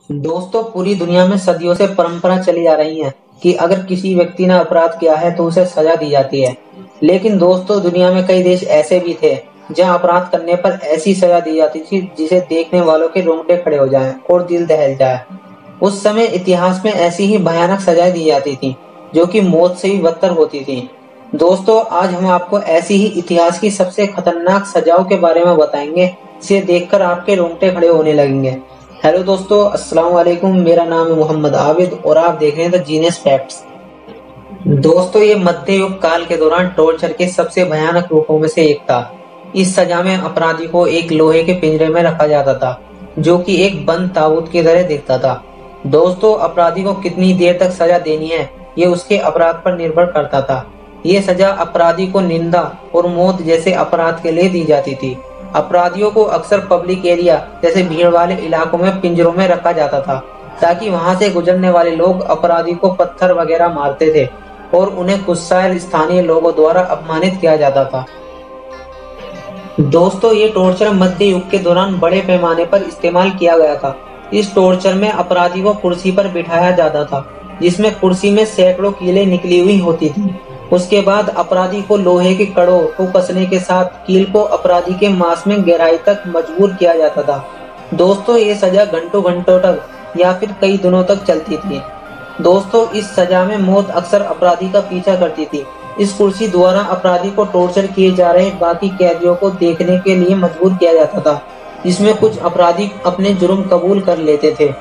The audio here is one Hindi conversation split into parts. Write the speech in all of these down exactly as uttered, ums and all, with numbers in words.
दोस्तों, पूरी दुनिया में सदियों से परंपरा चली आ रही है कि अगर किसी व्यक्ति ने अपराध किया है तो उसे सजा दी जाती है। लेकिन दोस्तों, दुनिया में कई देश ऐसे भी थे जहां अपराध करने पर ऐसी सजा दी जाती थी जिसे देखने वालों के रोंगटे खड़े हो जाएं और दिल दहल जाए। उस समय इतिहास में ऐसी ही भयानक सजाएं दी जाती थी जो कि मौत से भी बदतर होती थी। दोस्तों, आज हम आपको ऐसी ही इतिहास की सबसे खतरनाक सजाओं के बारे में बताएंगे जिसे देखकर आपके रोंगटे खड़े होने लगेंगे। हेलो दोस्तों, अस्सलाम वालेकुम। मेरा नाम है मोहम्मद आबिद और आप देख रहे हैं द जीनियस फैक्ट्स। दोस्तों, ये मध्य युग काल के दौरान टॉर्चर के सबसे भयानक रूपों में से एक था। इस सजा में अपराधी को एक लोहे के पिंजरे में रखा जाता था जो कि एक बंद ताबूत की तरह दिखता था। दोस्तों, अपराधी को कितनी देर तक सजा देनी है ये उसके अपराध पर निर्भर करता था। ये सजा अपराधी को निंदा और मौत जैसे अपराध के लिए दी जाती थी। अपराधियों को अक्सर पब्लिक एरिया जैसे भीड़ वाले इलाकों में पिंजरों में रखा जाता था ताकि वहां से गुजरने वाले लोग अपराधी को पत्थर वगैरह मारते थे और उन्हें गुस्साए स्थानीय लोगों द्वारा अपमानित किया जाता था। दोस्तों, ये टॉर्चर मध्य युग के दौरान बड़े पैमाने पर इस्तेमाल किया गया था। इस टॉर्चर में अपराधी को कुर्सी पर बिठाया जाता था जिसमें कुर्सी में सैकड़ों कीलें निकली हुई होती थी। उसके बाद अपराधी को लोहे के कड़ों को कसने के साथ कील को अपराधी के मांस में गहराई तक मजबूर किया जाता था। दोस्तों, ये सजा घंटों घंटों तक या फिर कई दिनों तक चलती थी। दोस्तों, इस सजा में मौत अक्सर अपराधी का पीछा करती थी। इस कुर्सी द्वारा अपराधी को टॉर्चर किए जा रहे बाकी कैदियों को देखने के लिए मजबूर किया जाता था, जिसमें कुछ अपराधी अपने जुर्म कबूल कर लेते थे।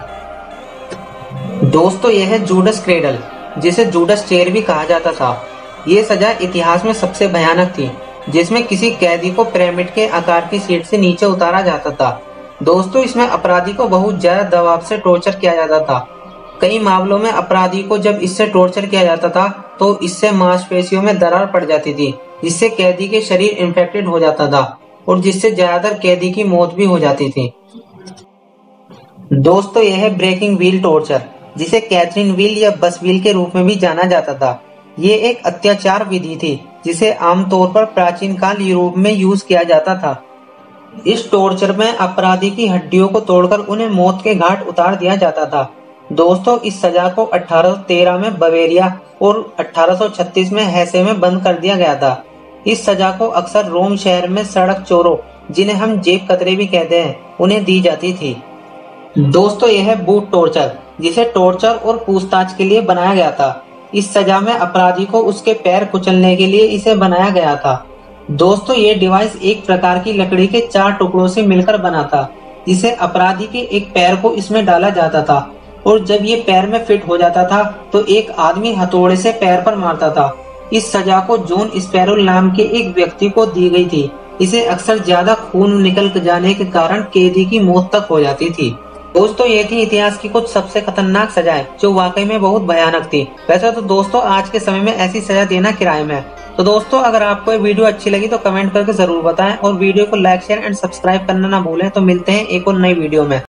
दोस्तों, यह है जूडस क्रेडल, जिसे जूडस चेयर भी कहा जाता था। ये सजा इतिहास में सबसे भयानक थी, जिसमें किसी कैदी को पिरामिड के आकार की सीट से नीचे उतारा जाता था। दोस्तों, इसमें अपराधी को बहुत ज्यादा दबाव से टॉर्चर किया जाता था। कई मामलों में अपराधी को जब इससे टॉर्चर किया जाता था तो इससे मांसपेशियों में दरार पड़ जाती थी, जिससे कैदी के शरीर इन्फेक्टेड हो जाता था और जिससे ज्यादातर कैदी की मौत भी हो जाती थी। दोस्तों, यह है ब्रेकिंग व्हील टॉर्चर, जिसे कैथरीन व्हील या बस व्हील के रूप में भी जाना जाता था। ये एक अत्याचार विधि थी जिसे आमतौर पर प्राचीन काल यूरोप में यूज किया जाता था। इस टॉर्चर में अपराधी की हड्डियों को तोड़कर उन्हें मौत के घाट उतार दिया जाता था। दोस्तों, इस सजा को अठारह सौ तेरह में बवेरिया और अठारह सौ छत्तीस में हेसे में बंद कर दिया गया था। इस सजा को अक्सर रोम शहर में सड़क चोरों, जिन्हें हम जेब कतरे भी कहते हैं, उन्हें दी जाती थी। दोस्तों, यह है बूट टॉर्चर, जिसे टॉर्चर और पूछताछ के लिए बनाया गया था। इस सजा में अपराधी को उसके पैर कुचलने के लिए इसे बनाया गया था। दोस्तों, ये डिवाइस एक प्रकार की लकड़ी के चार टुकड़ों से मिलकर बना था, जिसे अपराधी के एक पैर को इसमें डाला जाता था और जब ये पैर में फिट हो जाता था तो एक आदमी हथौड़े से पैर पर मारता था। इस सजा को जॉन स्पैरोल नाम के एक व्यक्ति को दी गई थी। इसे अक्सर ज्यादा खून निकल जाने के कारण कैदी की मौत तक हो जाती थी। दोस्तों, ये थी इतिहास की कुछ सबसे खतरनाक सजाएं जो वाकई में बहुत भयानक थी। वैसे तो दोस्तों, आज के समय में ऐसी सजा देना किराए में है। तो दोस्तों, अगर आपको ये वीडियो अच्छी लगी तो कमेंट करके जरूर बताएं और वीडियो को लाइक शेयर एंड सब्सक्राइब करना ना भूलें। तो मिलते हैं एक और नई वीडियो में।